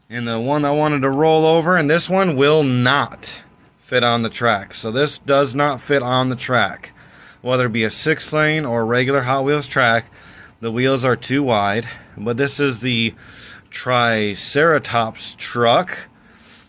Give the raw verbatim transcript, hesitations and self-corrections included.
And the one I wanted to roll over, and this one will not fit on the track. So this does not fit on the track. Whether it be a six lane or a regular Hot Wheels track, the wheels are too wide. But this is the Triceratops truck.